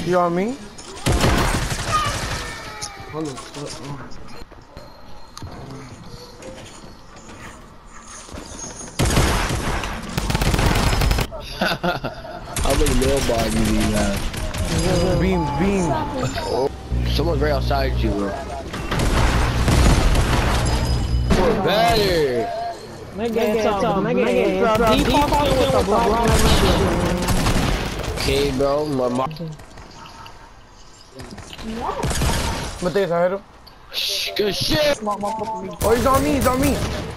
You on me? Hold on. How many little bars do you have? Beam. Someone's right outside you, bro. Better. Okay, bro. My mom. Mateus, I hit him. Good shit. Oh, he's on me. He's on me.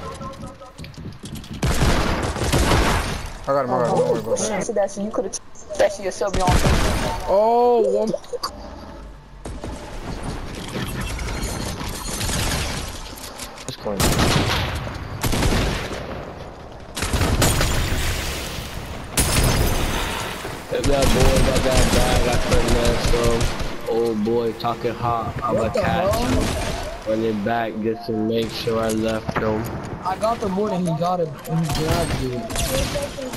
I got him. Don't worry about that. So that you could have that shit yourself on. Oh, one. This corner. If that boy got that bag, I couldn't let some old boy talking hot. I'm a catch. Running back just to make sure I left him. I got the board and he got it and he grabbed it.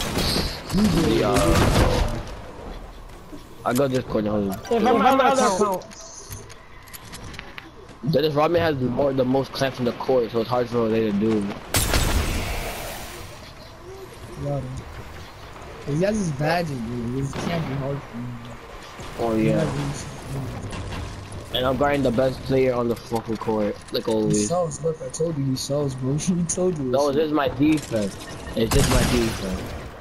Yeah. I got this corner. Hold on. This Robin has the most clamps in the court, so it's hard for Jose to do. Got him. He has his badges, dude. It can't be hard for him. Oh yeah. And I'm guarding the best player on the fucking court, like He always. sells, look, I told you he sells, bro. He told you. No, this is my defense. It's just my defense.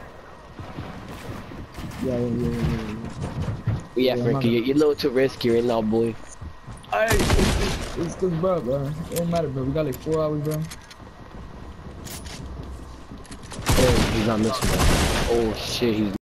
Yeah, Frankie, you're a little too risky right now, boy. It's cause, bro. It don't matter, bro. We got like 4 hours, bro. Oh, he's not missing. Oh shit, he's